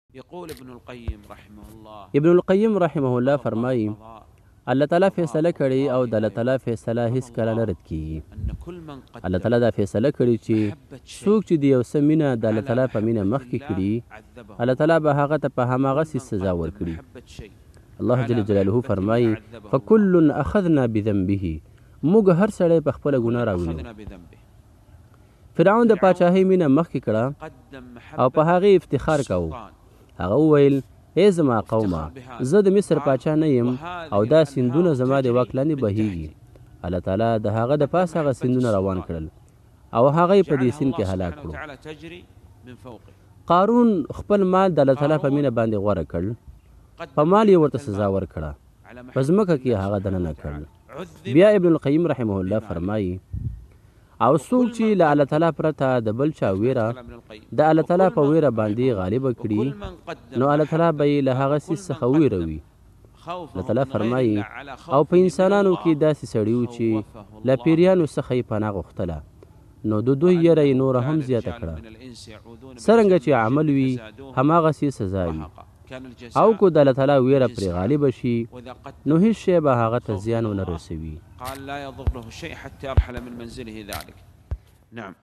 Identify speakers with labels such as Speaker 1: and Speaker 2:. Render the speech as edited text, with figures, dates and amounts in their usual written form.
Speaker 1: ابن القیم رحمه الله فرمایي الله تعالی فیصله کړي او د الله تعالی فیصله هیڅ کله نه رد کیږي. الله تعالی دا فیصله کړي چې څوک چې د یو څه مینه د الله تعالی په مینه مخکې کړي الله تعالی به هغه ته په هماغسې سزا ورکړي. الله جل جلاله فرمایي فکل اخذنا بذنبه، موږ هر سړی په خپله ګناه راوینو. فرعون د پاچاهۍ مینه مخکې کړه او په هغې افتخار کوو. هغه وویل ای زما قومه، زه د مصر پاچا نه یم او دا سیندونه زما د واک لاندې بهیږي. الله تعالی د هغه د پاسه هغه سیندونه روان کړل او هغه یې په دې سیند کې هلاک کړو. قارون خپل مال د الله تعالی په مینه باندې غوره کړ، په مال یې ورته سزا ورکړه، په ځمکه کې هغه دننه کړل. بیا ابن القیم رحمه الله فرمایي او څوک چې له الله تعالی پرته د بل چا ویره د الله تعالی په ویره باندې غالبه کړي نو الله تعالی به یې له هغه څیز څخه ویروي. الله تعالی فرمایي او په انسانانو کې داسې سړي وو چې له پیریانو څخه یې پناه غوښتله نو د دوی یره یې نوره هم زیاته کړه. څرنګه چې عمل وي هماغسې سزا وي، او که د الله تعالی ویره پرې غالبه شي نو هیڅ شی به هغه ته زیان ونه رسوي.